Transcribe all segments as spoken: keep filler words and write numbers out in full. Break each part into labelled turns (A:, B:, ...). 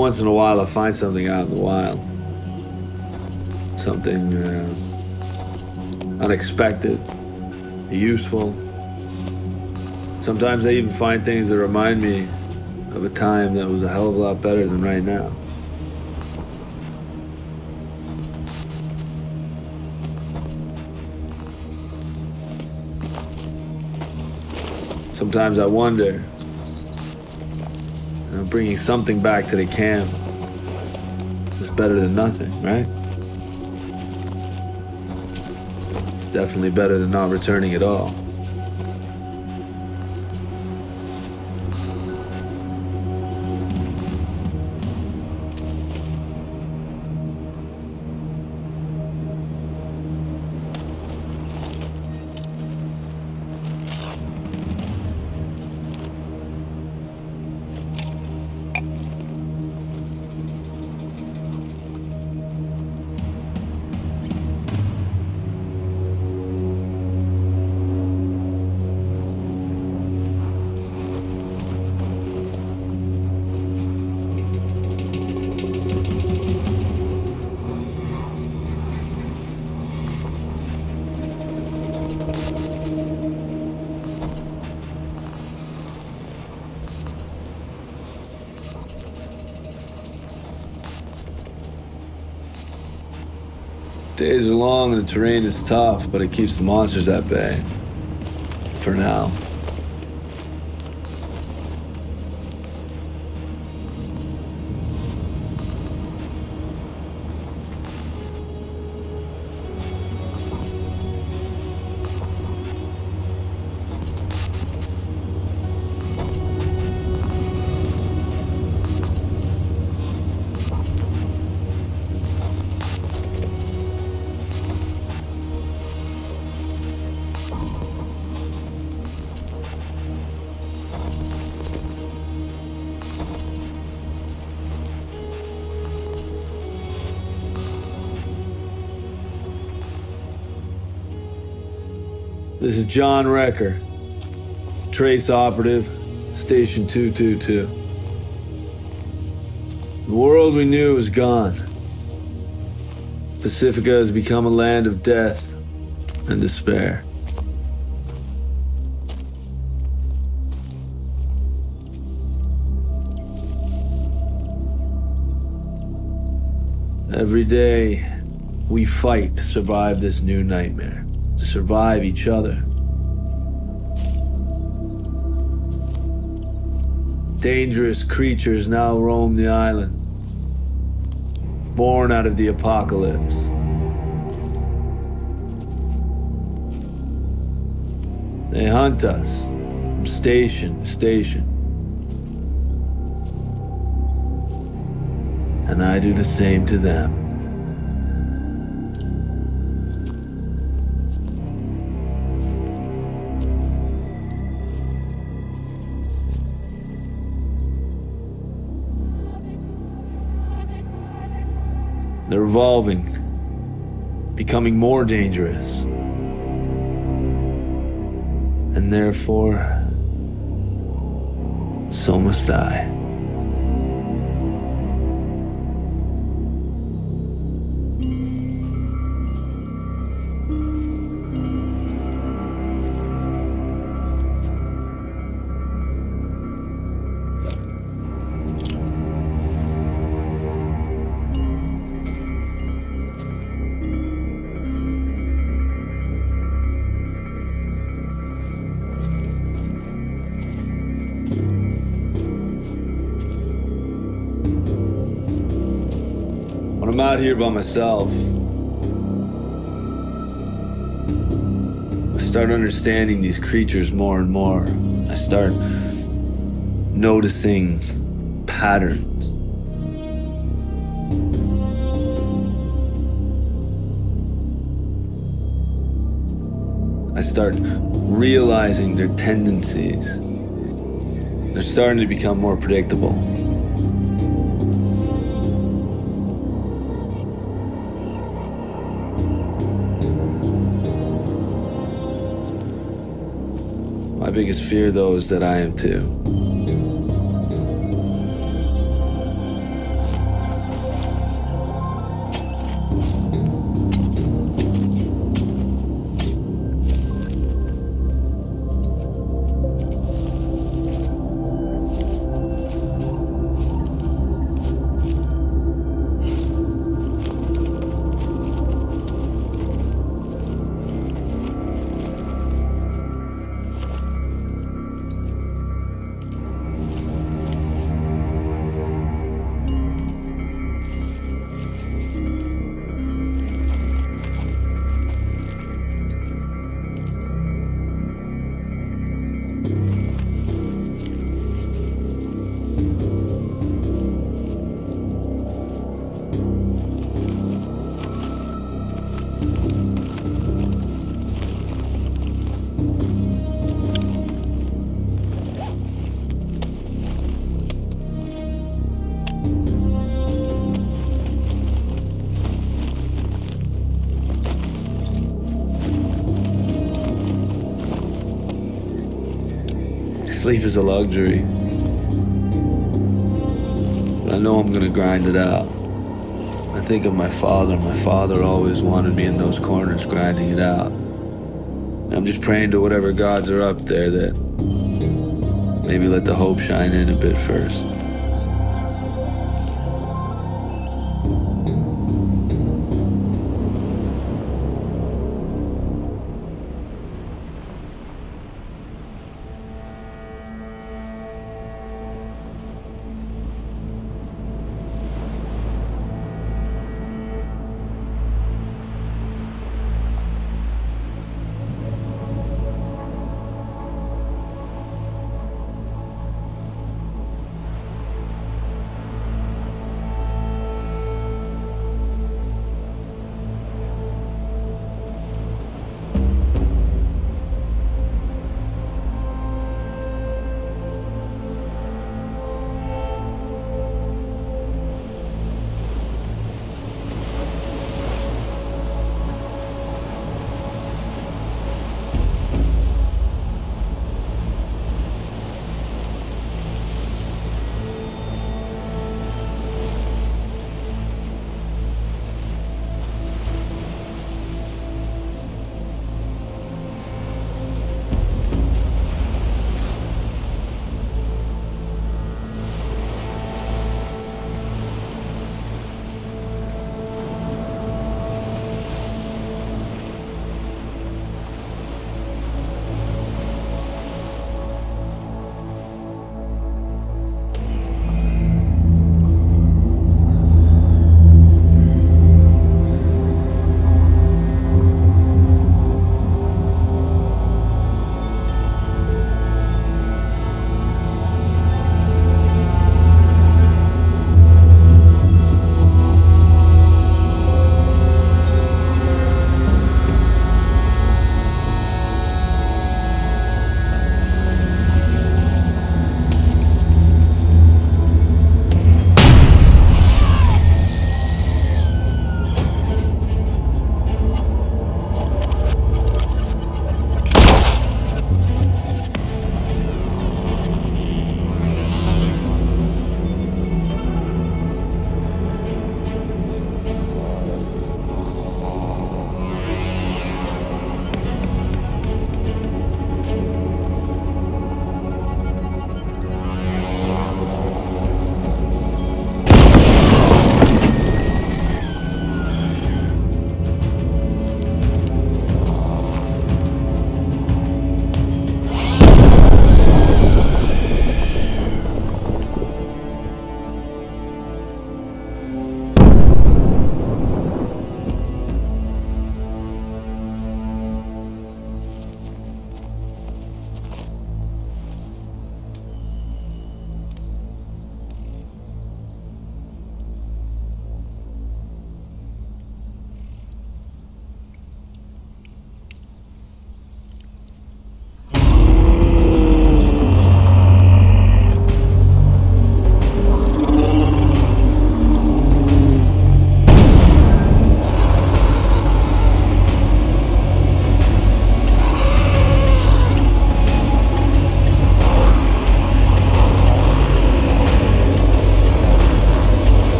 A: once in a while I find something out in the wild. Something uh, unexpected, useful. Sometimes I even find things that remind me of a time that was a hell of a lot better than right now. Sometimes I wonder, you know, bringing something back to the camp is better than nothing, right? It's definitely better than not returning at all. Days are long and the terrain is tough, but it keeps the monsters at bay. For now. This is John Recker, Trace Operative, Station two two two. The world we knew is gone. Pacifica has become a land of death and despair. Every day, we fight to survive this new nightmare. To survive each other. Dangerous creatures now roam the island, born out of the apocalypse. They hunt us from station to station. And I do the same to them. They're evolving, becoming more dangerous. And therefore, so must I. I'm out here by myself. I start understanding these creatures more and more. I start noticing patterns. I start realizing their tendencies. They're starting to become more predictable. My biggest fear, though, is that I am too. Sleep is a luxury. But I know I'm gonna grind it out. I think of my father. My father always wanted me in those corners grinding it out. I'm just praying to whatever gods are up there that maybe let the hope shine in a bit first.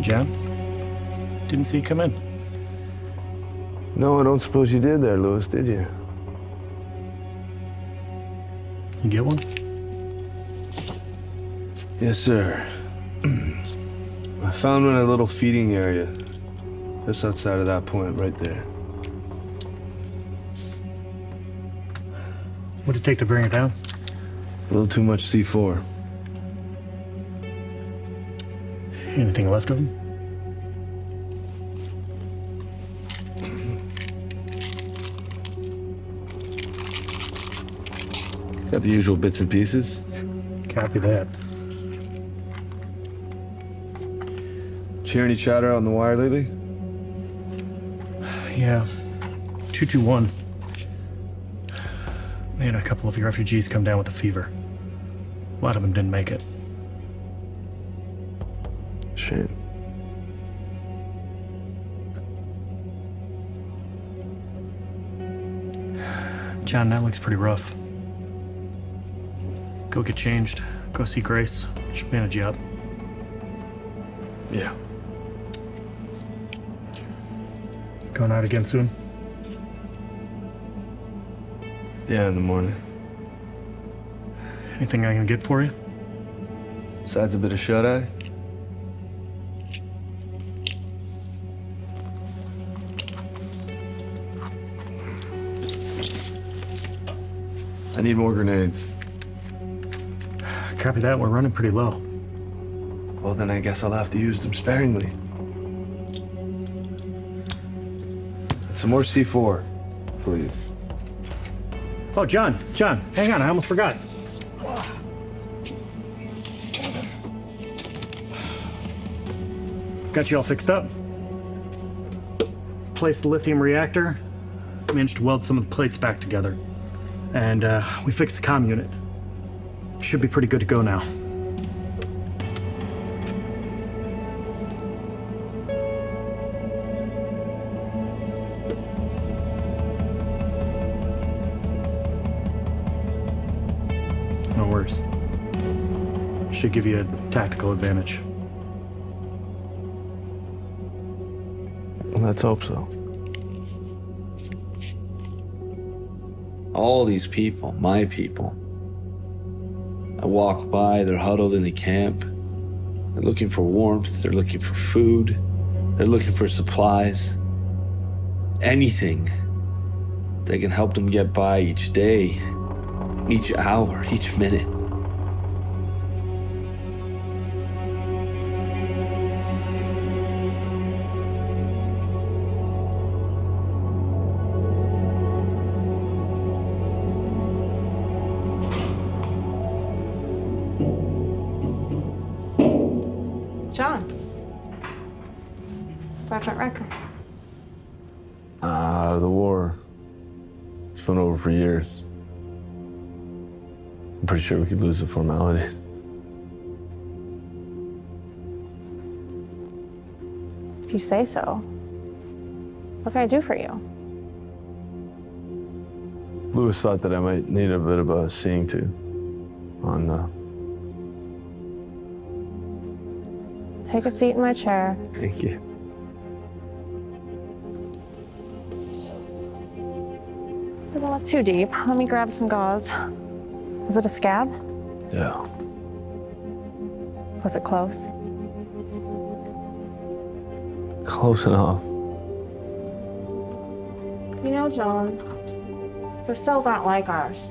B: John. Didn't see you come in.
C: No, I don't suppose you did there, Lewis, did you?
B: You get one?
C: Yes, sir. I found one in a little feeding area, just outside of that point right there.
B: What'd it take to bring it down?
C: A little too much C four.
B: Anything left of him?
C: Got the usual bits and pieces.
B: Copy that.
C: Did you hear any chatter on the wire lately?
B: Yeah. two two one. They had a couple of refugees come down with a fever. A lot of them didn't make it.
C: Shame.
B: John, that looks pretty rough. Go get changed. Go see Grace. She'll manage you up.
C: Yeah.
B: Going out again soon?
C: Yeah, in the morning.
B: Anything I can get for you?
C: Besides a bit of shut-eye? I need more grenades.
B: Copy that. We're running pretty low.
C: Well, then I guess I'll have to use them sparingly. And some more C four, please.
B: Oh, John, John, hang on. I almost forgot. Got you all fixed up. Placed the lithium reactor. Managed to weld some of the plates back together. And uh, we fixed the comm unit. Should be pretty good to go now. No worries. Should give you a tactical advantage.
C: Let's hope so.
A: All these people, my people. I walk by, they're huddled in the camp. They're looking for warmth, they're looking for food, they're looking for supplies. Anything that can help them get by each day, each hour, each minute.
D: John. Sergeant Recker.
C: Ah, uh, the war. It's been over for years. I'm pretty sure we could lose the formalities.
D: If you say so. What can I do for you?
C: Lewis thought that I might need a bit of a seeing to on uh
D: Take a seat in my chair.
C: Thank you.
D: Well, that's too deep. Let me grab some gauze. Was it a scab?
C: Yeah.
D: Was it close?
C: Close enough.
D: You know, John, their cells aren't like ours.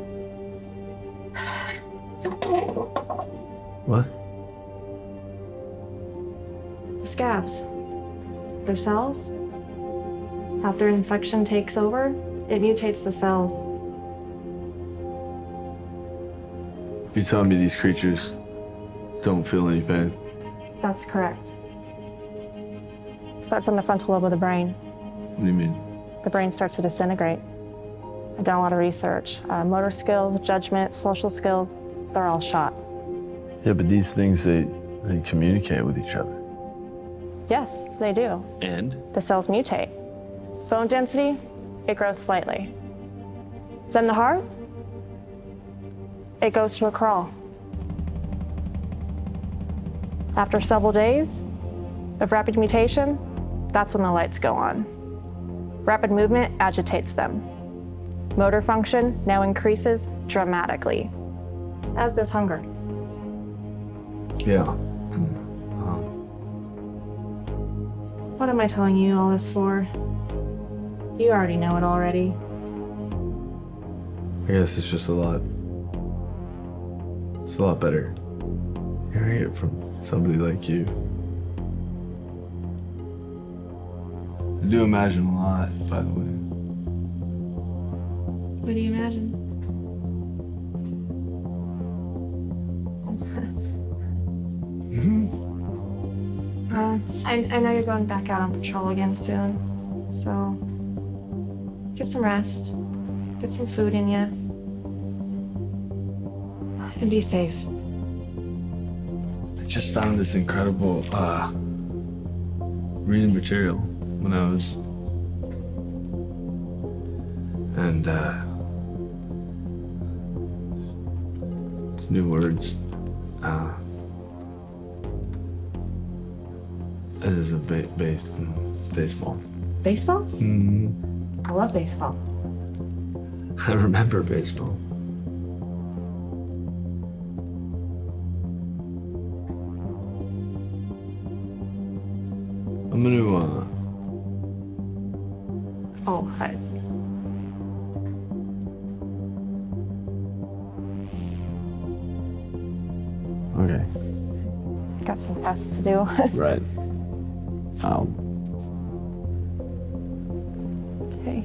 C: What?
D: The scabs. Their cells. After infection takes over, it mutates the cells.
C: You telling me these creatures don't feel any pain?
D: That's correct. Starts on the frontal lobe of the brain.
C: What do you mean?
D: The brain starts to disintegrate. I've done a lot of research. Uh, motor skills, judgment, social skills, they're all shot.
C: Yeah, but these things, they, they communicate with each other.
D: Yes, they do.
C: And?
D: The cells mutate. Bone density, it grows slightly. Then the heart, it goes to a crawl. After several days, Of rapid mutation, that's when the lights go on. Rapid movement agitates them. Motor function now increases dramatically, as does hunger.
C: Yeah.
D: What am I telling you all this for? You already know it already.
C: I guess it's just a lot. It's a lot better hearing it from somebody like you. I do imagine a lot, by the way.
D: What do you imagine? uh, I, I know you're going back out on patrol again soon, so get some rest, get some food in you, and be safe.
C: I just found this incredible uh, reading material when I was, and uh, it's new words. Uh, it is a ba- base, mm, baseball.
D: Baseball?
C: Mm-hmm.
D: I love baseball.
C: I remember baseball. I'm gonna, uh...
D: Oh, hi.
C: Okay.
D: Got some tests to do.
C: Right. Um...
D: Okay.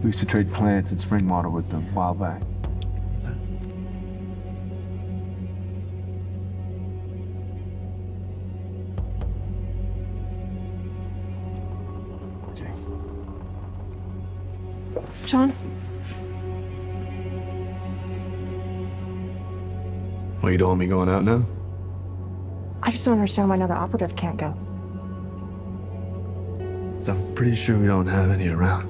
A: We used to trade plants and spring water with them a while back. Okay.
D: John?
C: Well, you don't want me going out now?
D: I just don't understand why another operative can't go.
C: So I'm pretty sure we don't have any around.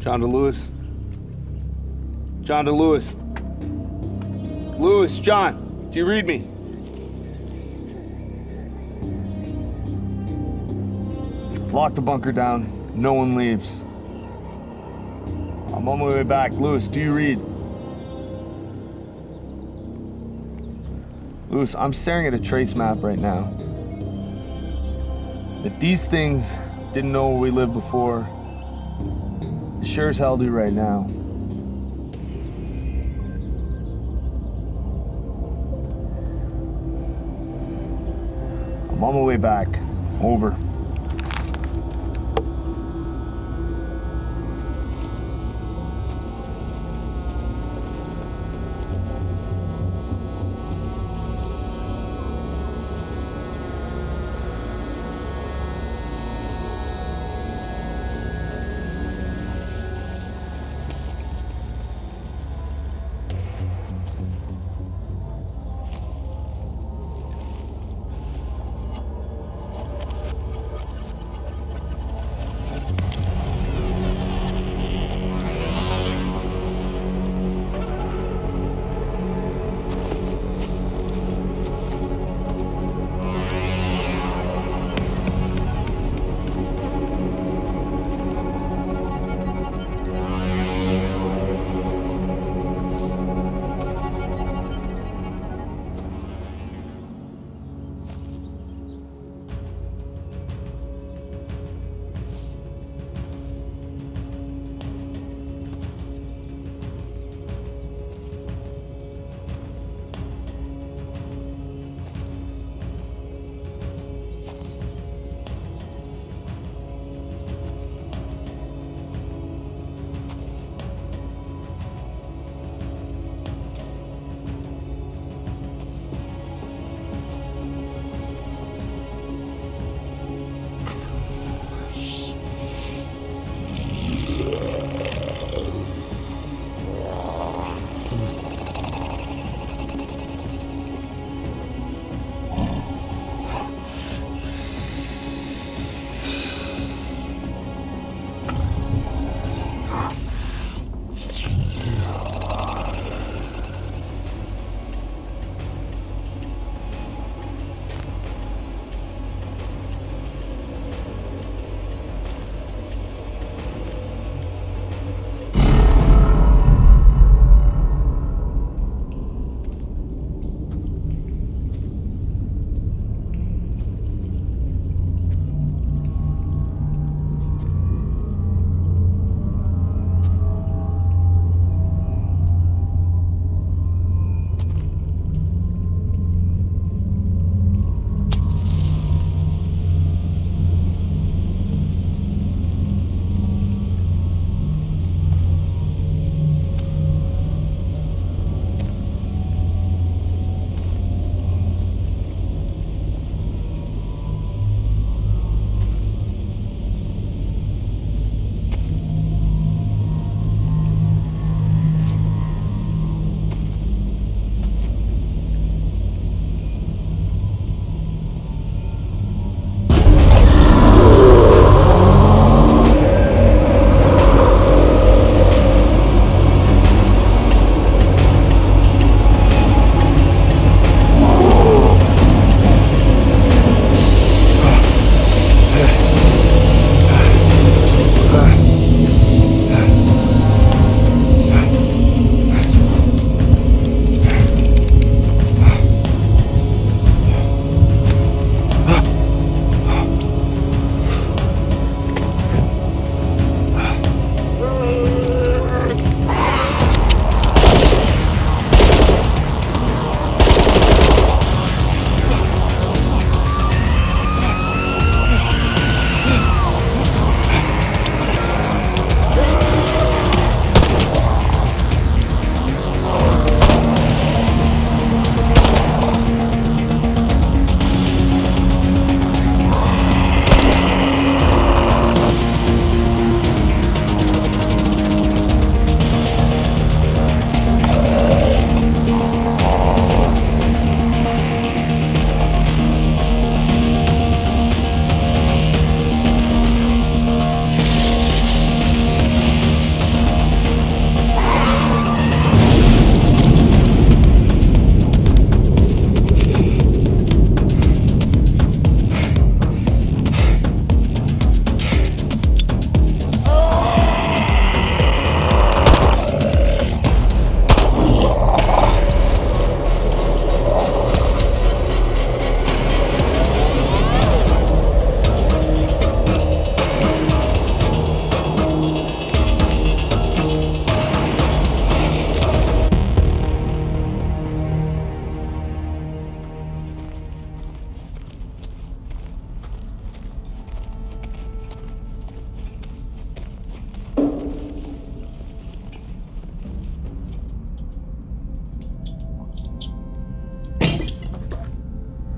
C: John DeLewis? John DeLewis? Lewis, John, do you read me? Lock the bunker down. No one leaves. I'm on my way back. Lewis, do you read? Lewis, I'm staring at a trace map right now. If these things didn't know where we lived before, they sure as hell do right now. I'm on my way back. Over.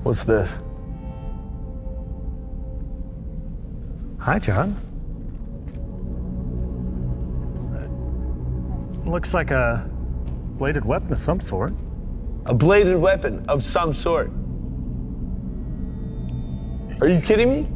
B: What's this? Hi, John. It looks like a bladed weapon of some sort.
C: A bladed weapon of some sort. Are you kidding me?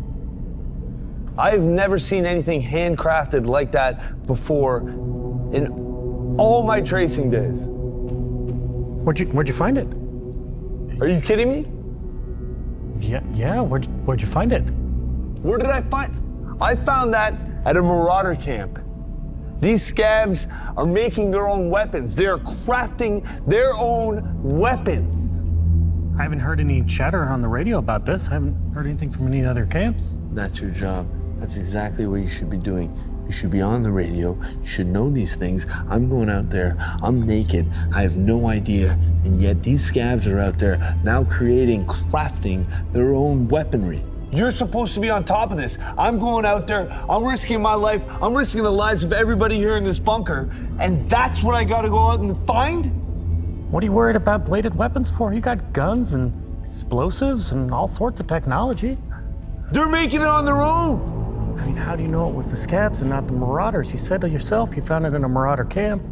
C: I've never seen anything handcrafted like that before in all my tracing days.
B: Where'd you Where'd you find it?
C: Are you kidding me?
B: Yeah, yeah. Where'd Where'd you find it?
C: Where did I find? I found that at a marauder camp. These scabs are making their own weapons. They are crafting their own weapons.
B: I haven't heard any chatter on the radio about this. I haven't heard anything from any other camps.
A: That's your job. That's exactly what you should be doing. You should be on the radio. You should know these things. I'm going out there. I'm naked. I have no idea. And yet these scabs are out there now creating, crafting their own weaponry.
C: You're supposed to be on top of this. I'm going out there. I'm risking my life. I'm risking the lives of everybody here in this bunker. And that's what I got to go out and find?
B: What are you worried about bladed weapons for? You got guns and explosives and all sorts of technology.
C: They're making it on their own.
B: I mean, how do you know it was the scabs and not the marauders? You said to yourself you found it in a marauder camp.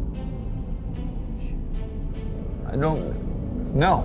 C: I don't know.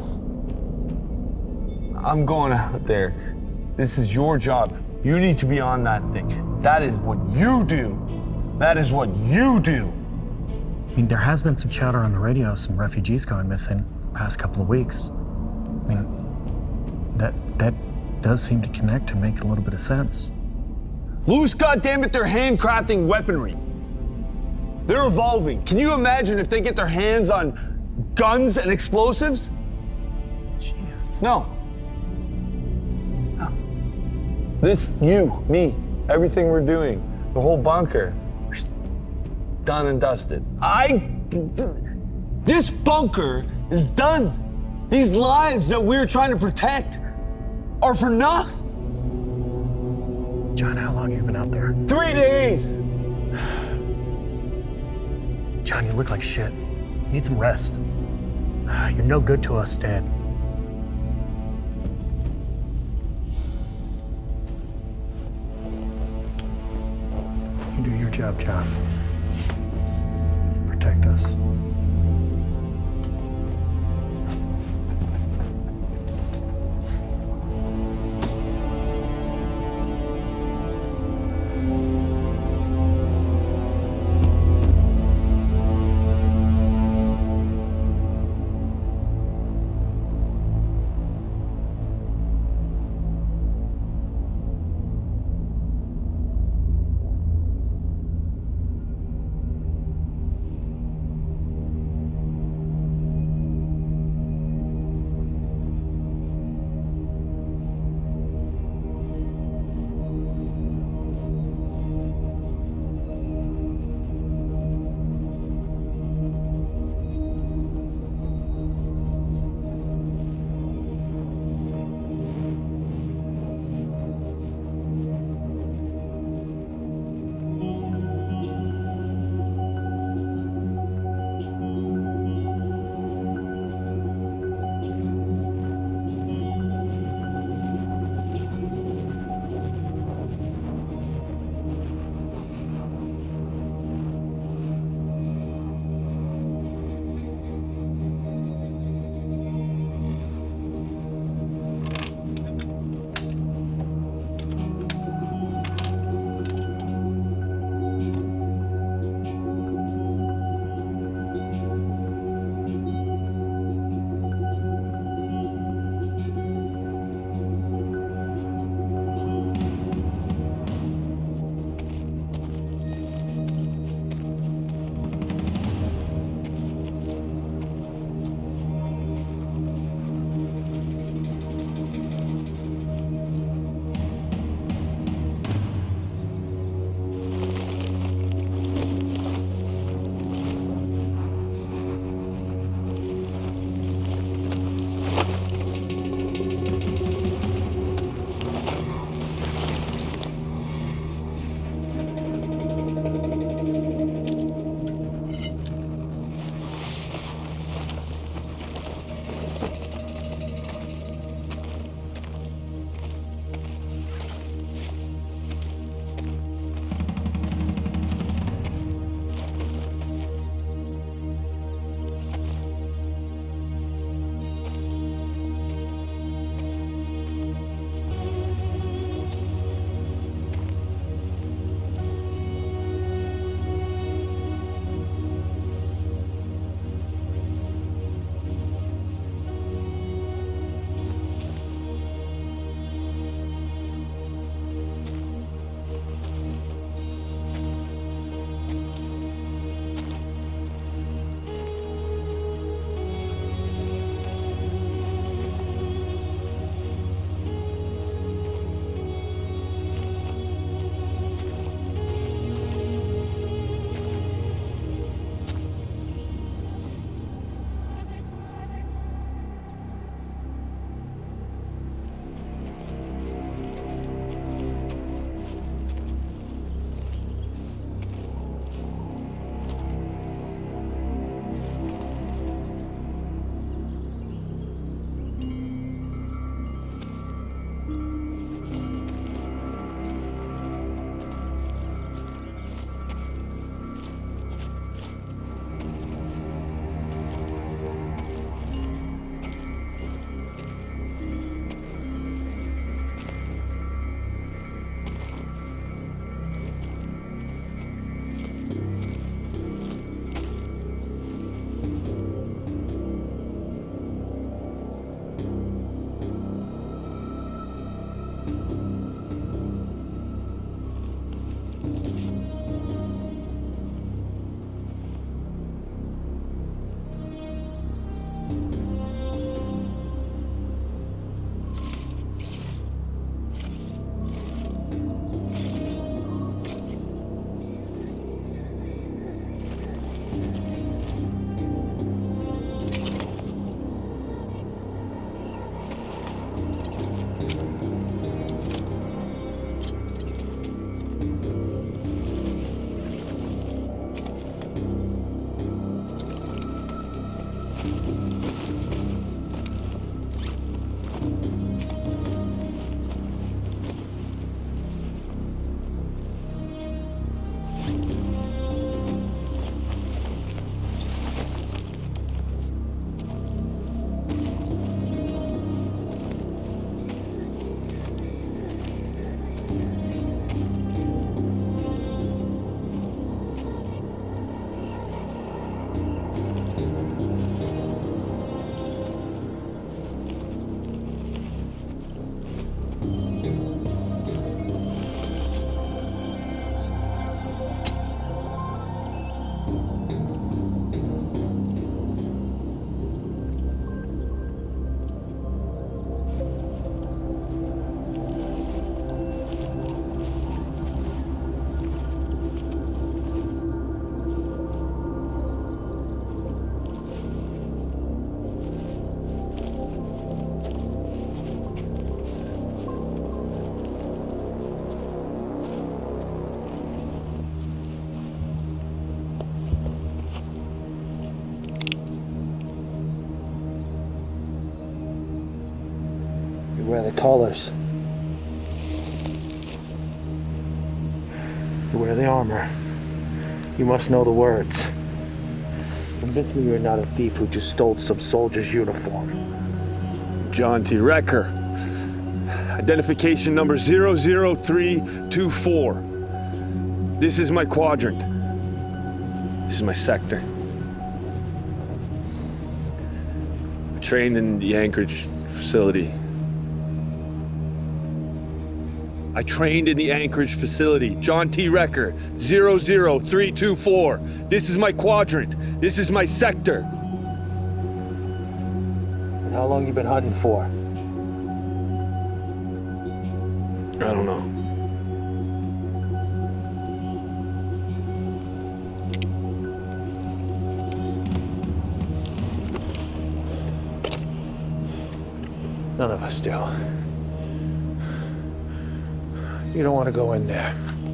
C: I'm going out there. This is your job. You need to be on that thing. That is what you do. That is what you do.
B: I mean, there has been some chatter on the radio of some refugees going missing the past couple of weeks. I mean, that that does seem to connect and make a little bit of sense.
C: Louis, goddammit, they're handcrafting weaponry. They're evolving. Can you imagine if they get their hands on guns and explosives?
B: Jeez.
C: No. No. This, you, me, everything we're doing, the whole bunker, done and dusted. I, this bunker is done. These lives that we're trying to protect are for naught.
B: John, how long have you been out there?
C: Three days.
B: John, you look like shit. You need some rest. You're no good to us, Dad. You do your job, John. Protect us.
E: colors. You wear the armor. You must know the words. Convince me you're not a thief who just stole some soldier's uniform.
F: John T. Wrecker. Identification number zero zero three two four. This is my quadrant. This is my sector. I trained in the Anchorage facility. I trained in the Anchorage facility. John T. Wrecker, zero zero three two four. This is my quadrant. This is my sector.
E: And how long you been hunting for?
F: I don't know.
E: None of us do. You don't want to go in there.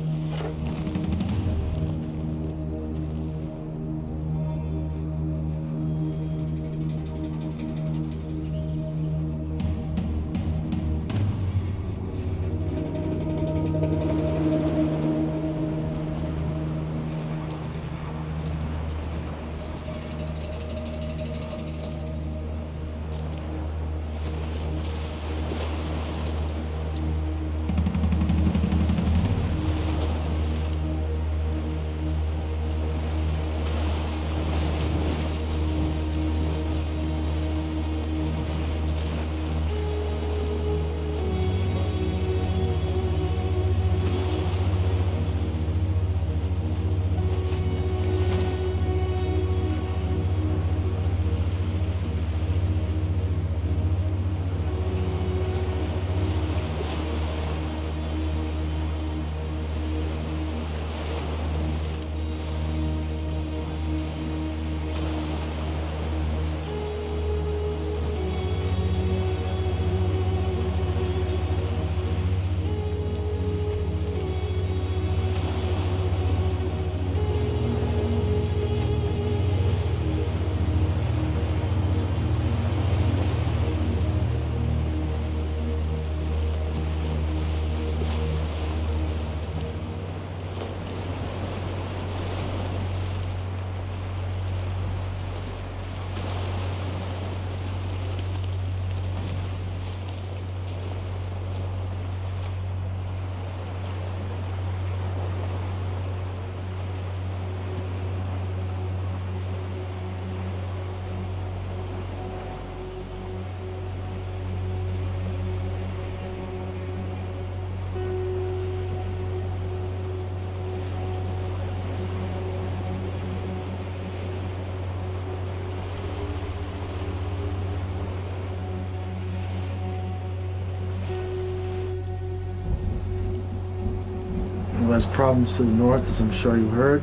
E: Has problems to the north, as I'm sure you heard.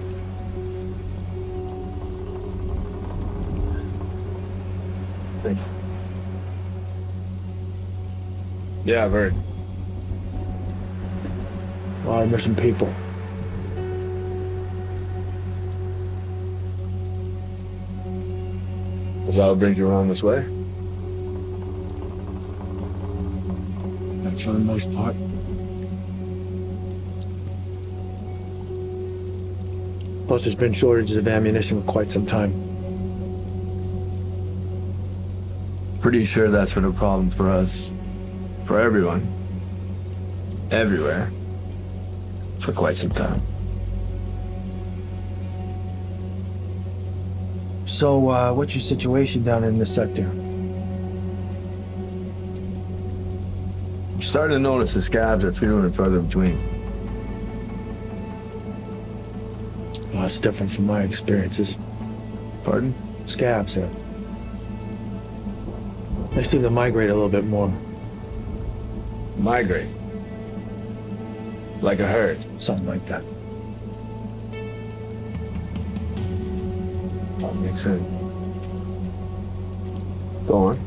A: Thank you. Yeah, I've heard.
E: A lot of missing people.
A: Is that what brings you around this way?
E: And for the most part. Plus, there's been shortages of ammunition for quite some time.
A: Pretty sure that's been a problem for us, for everyone, everywhere, for quite some time.
E: So, uh, what's your situation down in this sector?
A: I'm starting to notice the scabs are fewer and further between.
E: Well, that's different from my experiences.
A: Pardon?
E: Scabs here. They seem to migrate a little bit more.
A: Migrate. Like a herd.
E: Something like that.
A: That makes sense. Go on.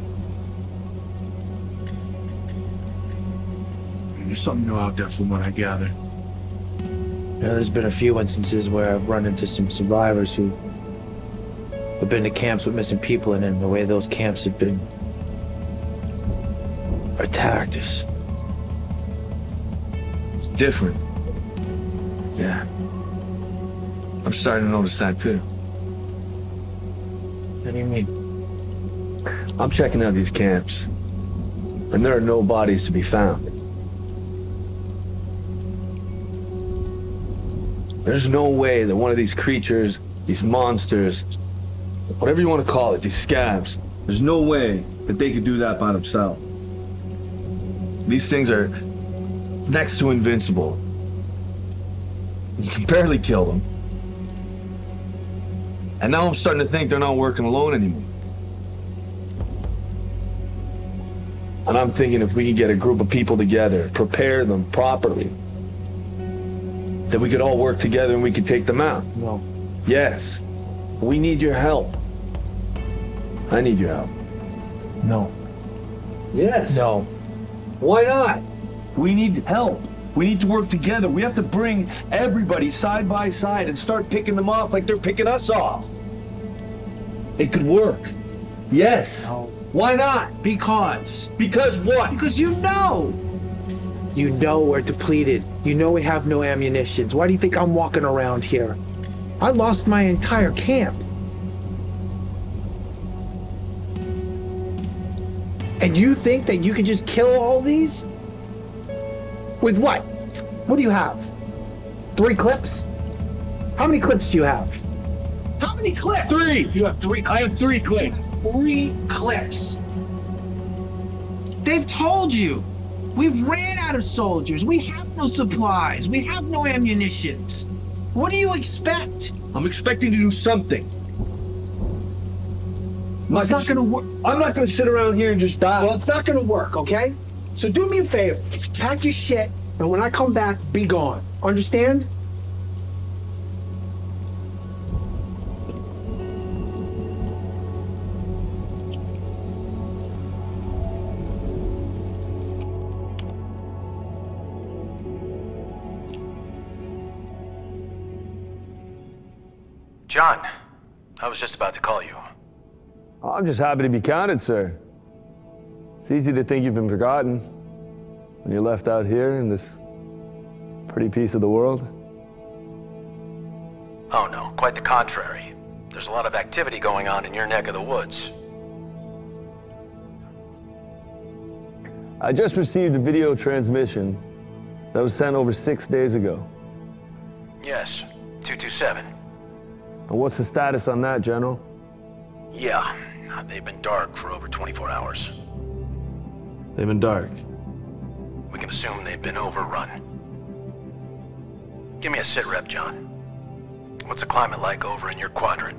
E: There's something new out there from what I gather. You know, there's been a few instances where I've run into some survivors who have been to camps with missing people in it, and the way those camps have been attacked is
C: It's different. Yeah. I'm starting to notice that too.
E: What do you mean?
C: I'm checking out these camps, and there are no bodies to be found. There's no way that one of these creatures, these monsters, whatever you want to call it, these scabs, there's no way that they could do that by themselves. These things are next to invincible. You can barely kill them. And now I'm starting to think they're not working alone anymore. And I'm thinking if we could get a group of people together, prepare them properly, that we could all work together and we could take them out.
E: No.
C: Yes. We need your help. I need your help.
E: No.
C: Yes.
E: No.
C: Why not? We need help. We need to work together. We have to bring everybody side by side and start picking them off like they're picking us off. It could work. Yes.
E: No.
C: Why not?
E: Because.
C: Because what?
E: Because you know. You know we're depleted. You know we have no ammunitions. Why do you think I'm walking around here? I lost my entire camp. And you think that you can just kill all these? With what? What do you have? Three clips? How many clips do you have? How many clips?
F: Three!
E: You have three clips?
F: I have three clips.
E: Three clips. They've told you. We've ran out of soldiers. We have no supplies. We have no ammunitions. What do you expect?
C: I'm expecting to do something.
E: Well, it's not gonna work.
C: I'm not gonna sit around here and just die.
E: Well, it's not gonna work, okay? So do me a favor. Pack your shit, and when I come back, be gone. Understand?
G: John, I was just about to call you.
A: I'm just happy to be counted, sir. It's easy to think you've been forgotten when you're left out here in this pretty piece of the world.
G: Oh no, quite the contrary. There's a lot of activity going on in your neck of the woods.
A: I just received a video transmission that was sent over six days ago.
G: Yes, two two seven.
A: And what's the status on that, General?
G: Yeah, they've been dark for over twenty-four hours.
A: They've been dark.
G: We can assume they've been overrun. Give me a sit rep, John. What's the climate like over in your quadrant?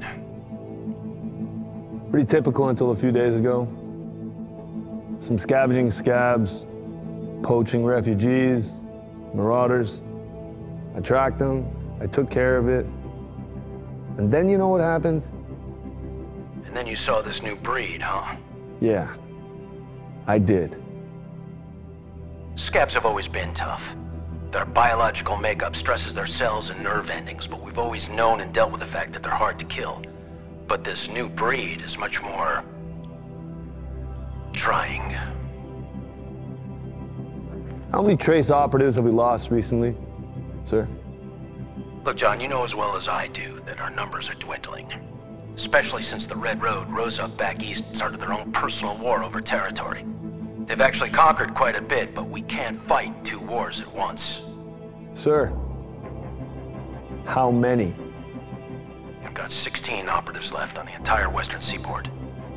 A: Pretty typical until a few days ago. Some scavenging scabs, poaching refugees, marauders. I tracked them, I took care of it. And then you know what happened?
G: And then you saw this new breed, huh?
A: Yeah, I did.
G: Scabs have always been tough. Their biological makeup stresses their cells and nerve endings, but we've always known and dealt with the fact that they're hard to kill. But this new breed is much more trying.
A: How many trace operatives have we lost recently, sir?
G: Look, John, you know as well as I do that our numbers are dwindling. Especially since the Red Road rose up back east and started their own personal war over territory. They've actually conquered quite a bit, but we can't fight two wars at once.
A: Sir, how many?
G: I've got sixteen operatives left on the entire western seaboard.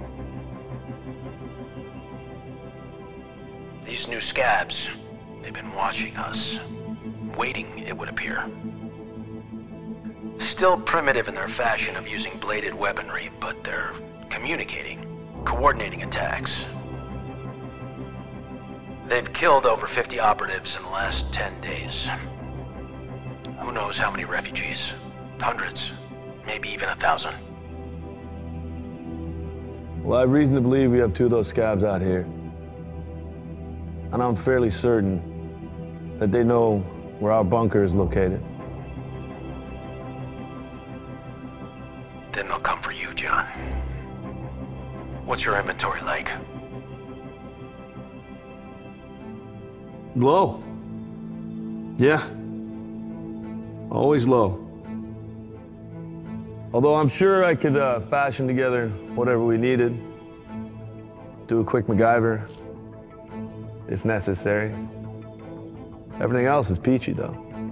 G: These new scabs, they've been watching us. Waiting, it would appear. Still primitive in their fashion of using bladed weaponry, but they're communicating, coordinating attacks. They've killed over fifty operatives in the last ten days. Who knows how many refugees? Hundreds, maybe even a thousand.
A: Well, I have reason to believe we have two of those scabs out here. And I'm fairly certain that they know where our bunker is located.
G: Then they'll come for you, John. What's your inventory like?
A: Low.
C: Yeah. Always low. Although I'm sure I could uh, fashion together whatever we needed. Do a quick MacGyver, if necessary. Everything else is peachy, though.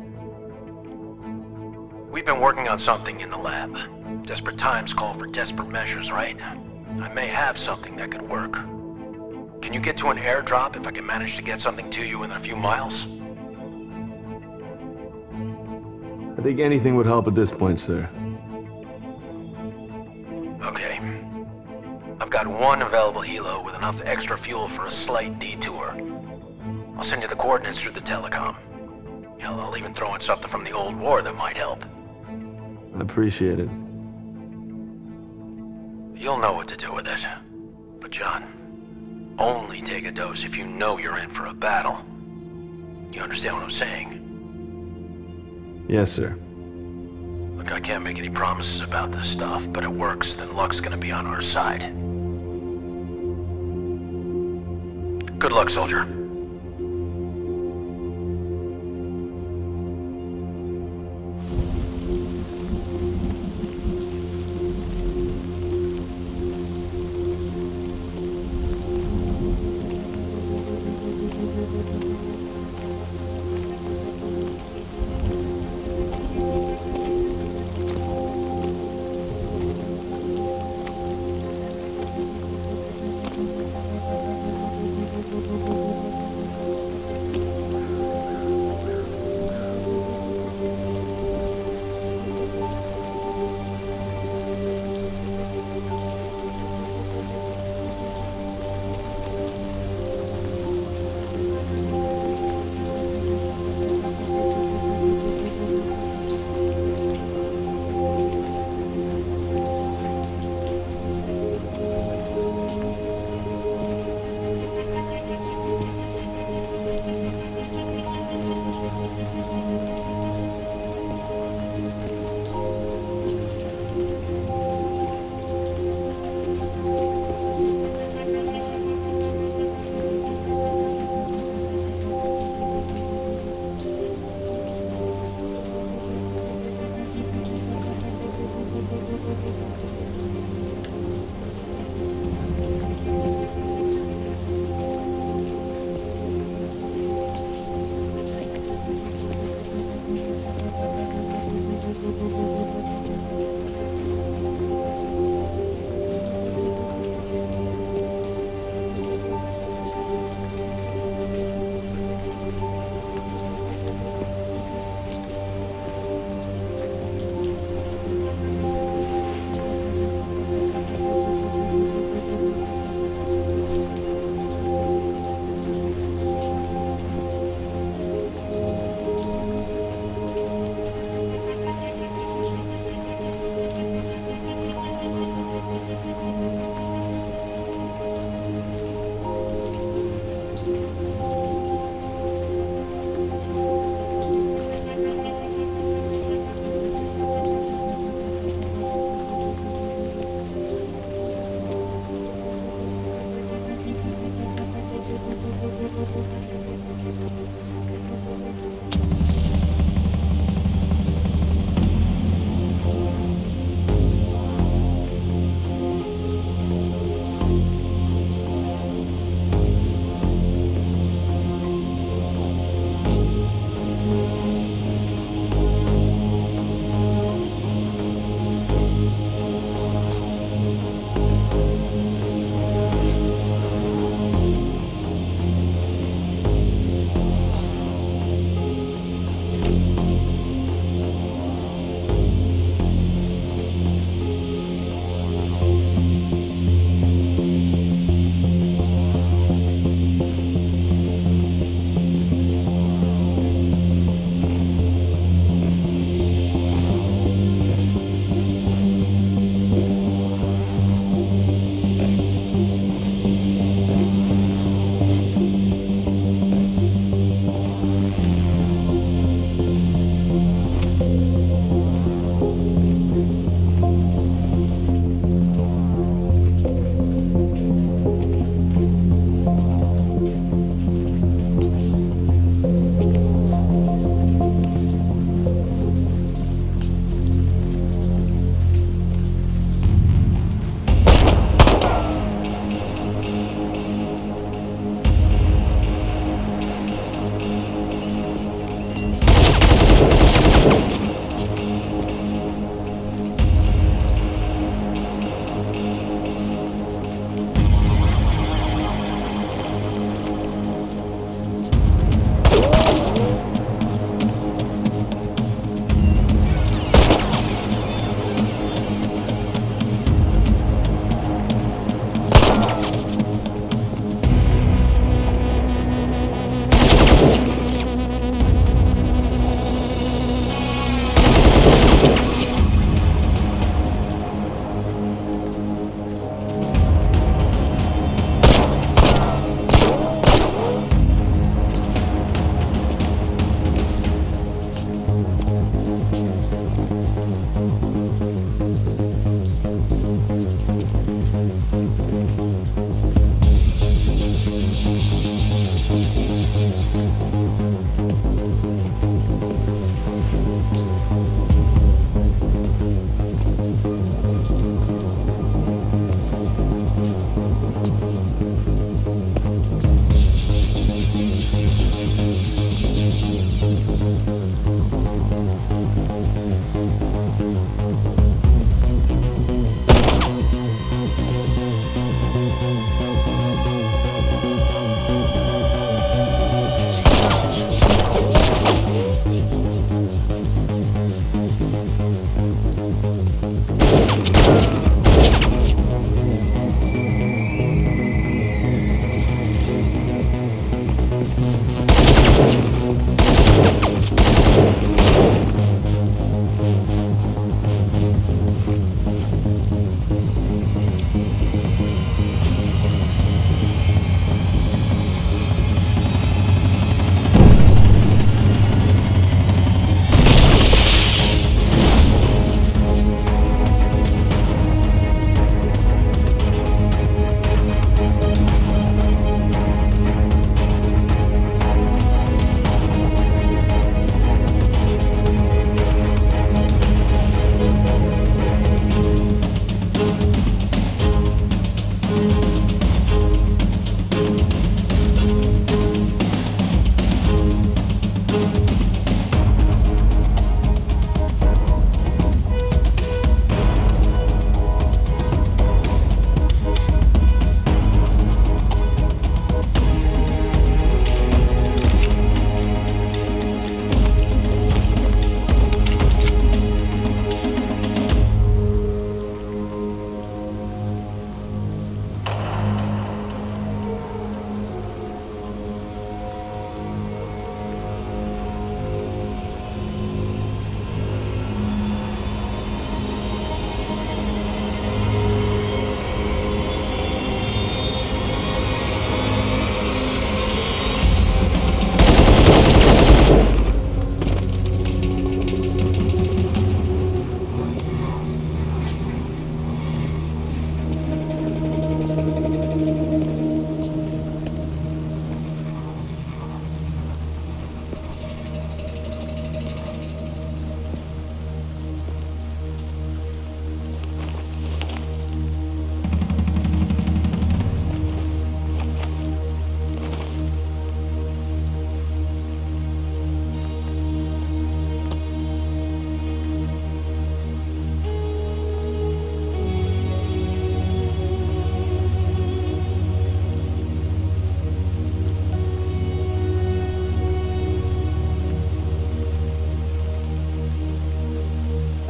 G: We've been working on something in the lab. Desperate times call for desperate measures, right? I may have something that could work. Can you get to an airdrop if I can manage to get something to you within a few miles?
C: I think anything would help at this point, sir.
G: Okay. I've got one available helo with enough extra fuel for a slight detour. I'll send you the coordinates through the telecom. Hell, I'll even throw in something from the old war that might help.
C: I appreciate it.
G: You'll know what to do with it. But John, only take a dose if you know you're in for a battle. You understand what I'm saying?
C: Yes, sir.
G: Look, I can't make any promises about this stuff, but it works, then luck's gonna be on our side. Good luck, soldier.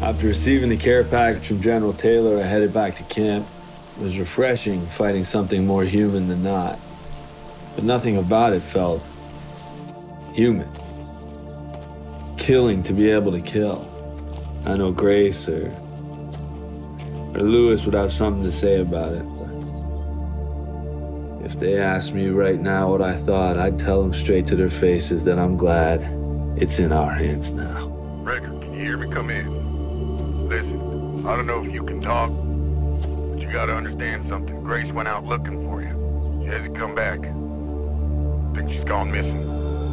A: After receiving the care package from General Taylor, I headed back to camp. It was refreshing fighting something more human than not. But nothing about it felt human. Killing to be able to kill. I know Grace or, or Lewis would have something to say about it. But if they asked me right now what I thought, I'd tell them straight to their faces that I'm glad it's in our hands now.
H: Recker, can you hear me? Come in. Listen, I don't know if you can talk, but you gotta understand something. Grace went out looking for you. She hasn't come back. I think she's gone missing.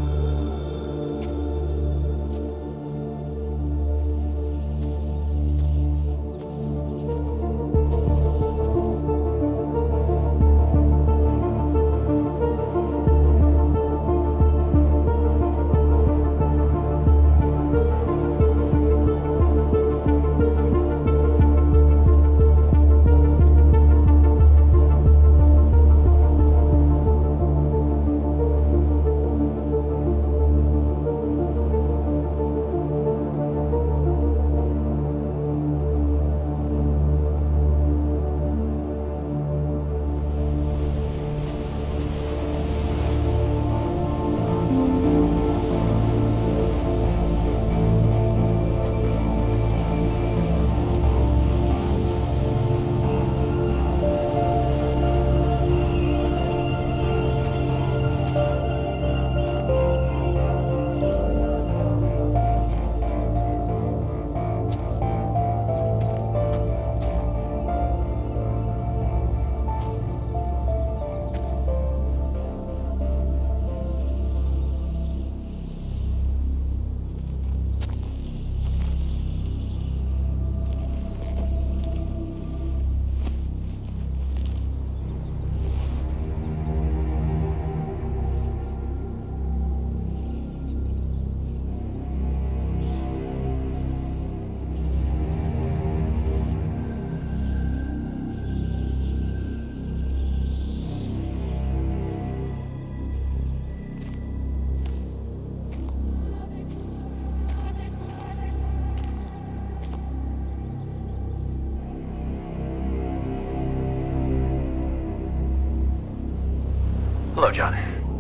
G: Hello, John.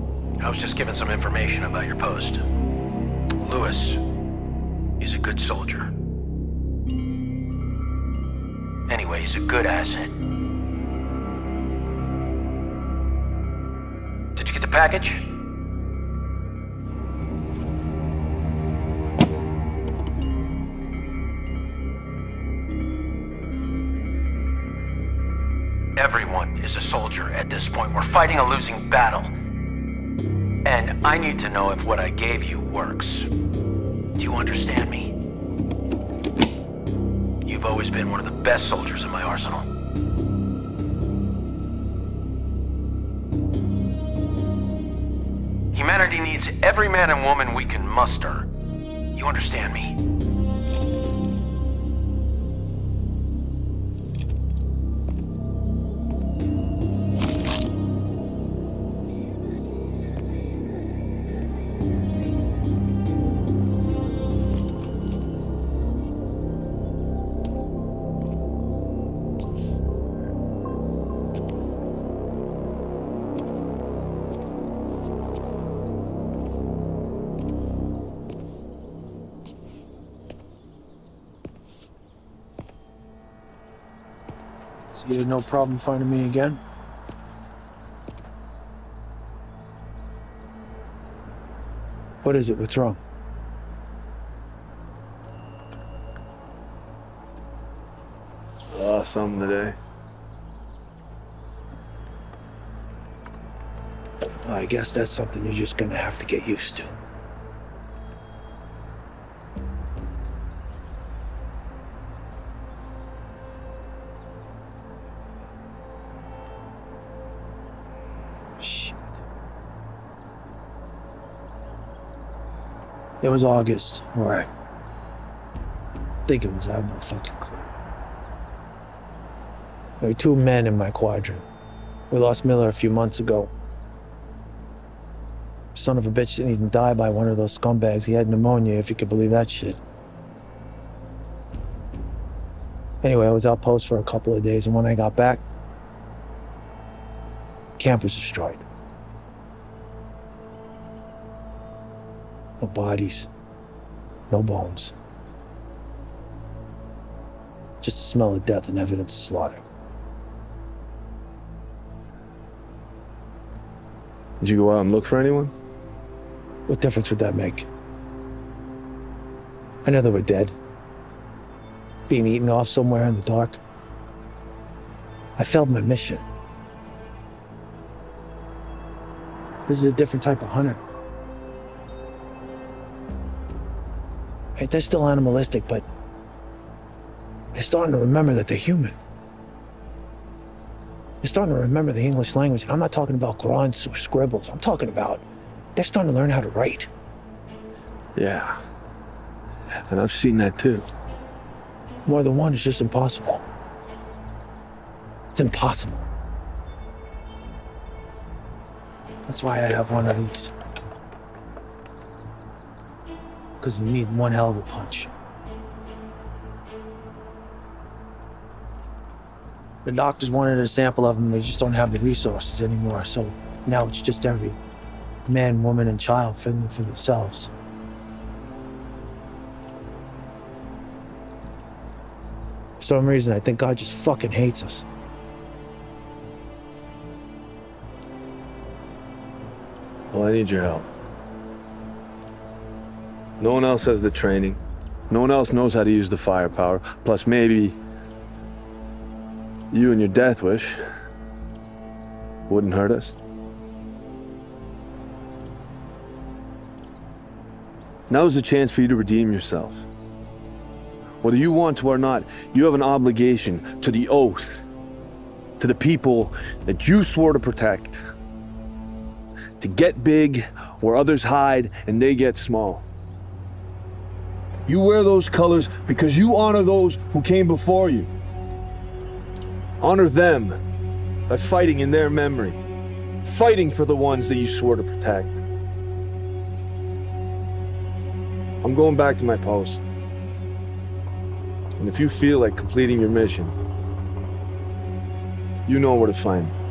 G: I was just given some information about your post. Lewis, he's a good soldier. Anyway, he's a good asset. Did you get the package? Everyone is a soldier at this point. We're fighting a losing battle. And I need to know if what I gave you works. Do you understand me? You've always been one of the best soldiers in my arsenal. Humanity needs every man and woman we can muster. You understand me?
I: So you had no problem finding me again? What is it? What's wrong?
A: I lost something today.
I: I guess that's something you're just gonna have to get used to. Shit. It was August. All right. I think it was. I have no fucking clue. There were two men in my quadrant. We lost Miller a few months ago. Son of a bitch didn't even die by one of those scumbags. He had pneumonia, if you could believe that shit. Anyway, I was outpost for a couple of days, and when I got back, camp was destroyed. No bodies, no bones. Just the smell of death and evidence of slaughter.
F: Did you go out and look for anyone?
I: What difference would that make? I know they were dead. Being eaten off somewhere in the dark. I failed my mission. This is a different type of hunter. Hey, they're still animalistic, but they're starting to remember that they're human. They're starting to remember the English language, and I'm not talking about grunts or scribbles. I'm talking about they're starting to learn how to write.
F: Yeah. And I've seen that too.
I: More than one is just impossible. It's impossible. That's why I have one of these. Because you need one hell of a punch. The doctors wanted a sample of them, they just don't have the resources anymore, so now it's just every man, woman, and child fending for themselves. For some reason, I think God just fucking hates us.
F: Well, I need your help. No one else has the training. No one else knows how to use the firepower. Plus, maybe you and your death wish wouldn't hurt us. Now's the chance for you to redeem yourself. Whether you want to or not, you have an obligation to the oath, to the people that you swore to protect. To get big where others hide and they get small. You wear those colors because you honor those who came before you. Honor them by fighting in their memory, fighting for the ones that you swore to protect. I'm going back to my post. And if you feel like completing your mission, you know where to find me.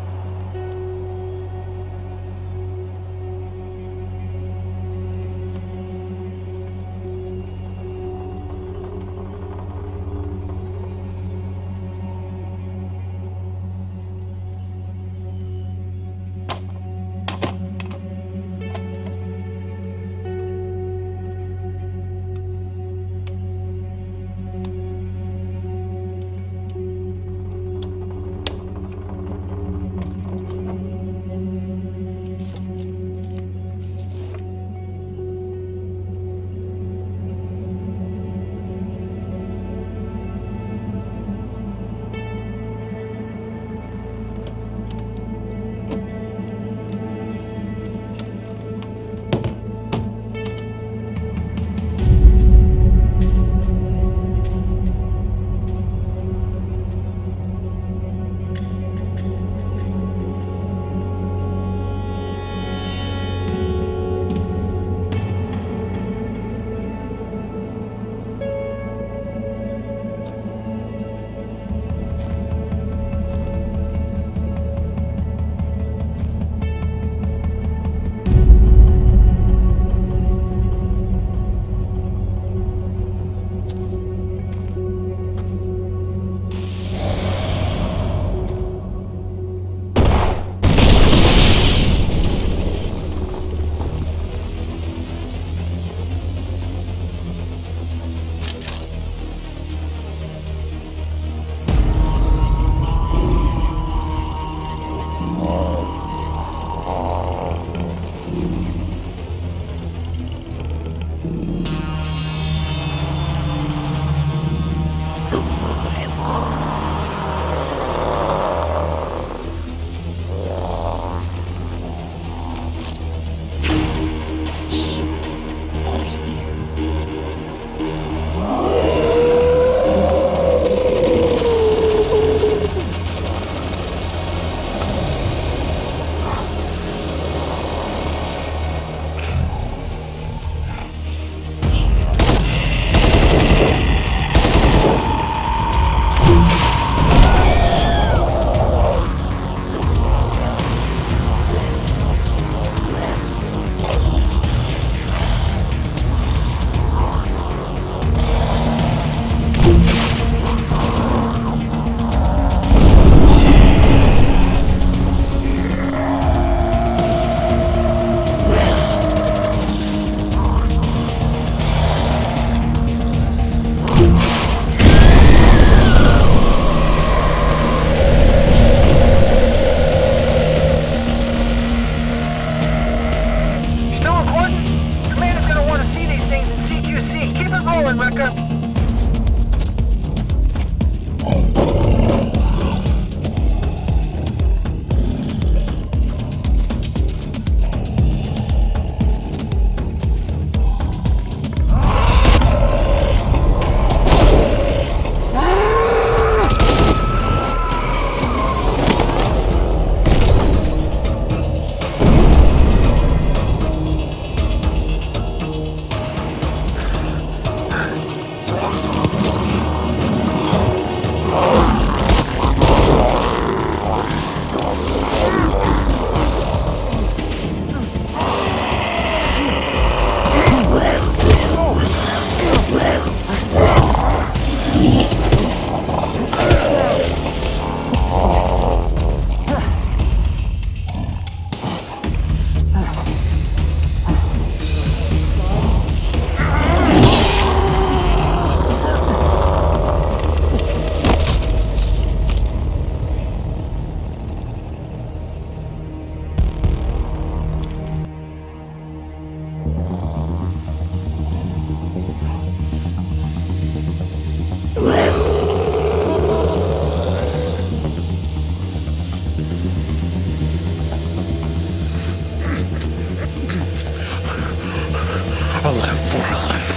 C: I live for a life.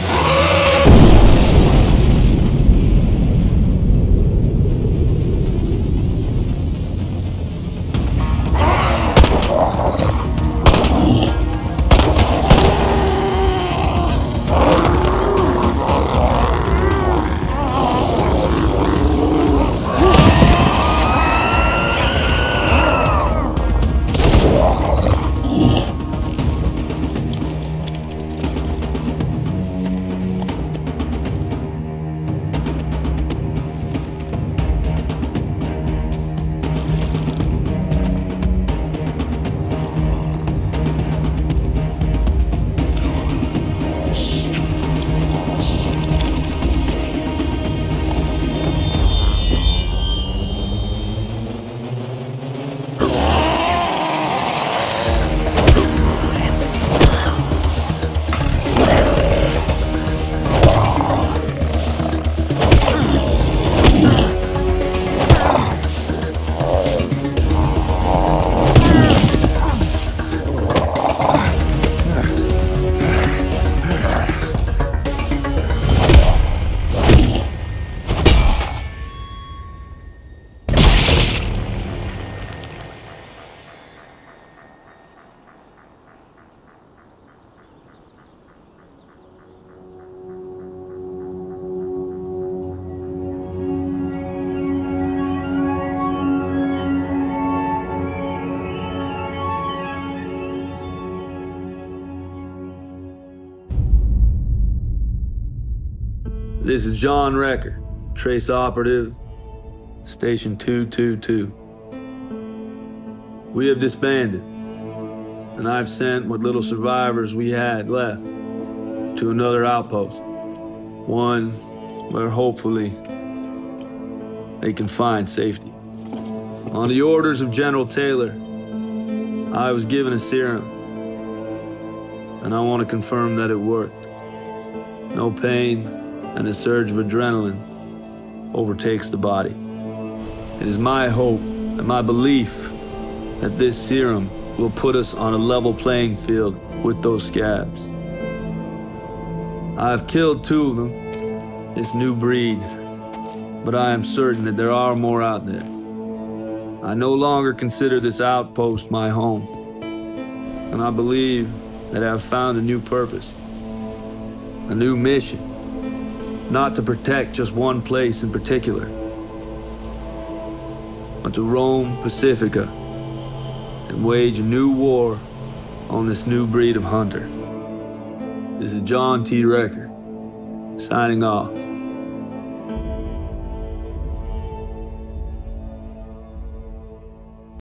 A: This is John Recker, Trace Operative, Station two two two. We have disbanded, and I've sent what little survivors we had left to another outpost, one where hopefully they can find safety. On the orders of General Taylor, I was given a serum, and I want to confirm that it worked. No pain, and a surge of adrenaline overtakes the body. It is my hope and my belief that this serum will put us on a level playing field with those scabs. I have killed two of them, this new breed, but I am certain that there are more out there. I no longer consider this outpost my home, and I believe that I have found a new purpose, a new mission. Not to protect just one place in particular, but to roam Pacifica and wage a new war on this new breed of hunter. This is John T. Recker, signing off.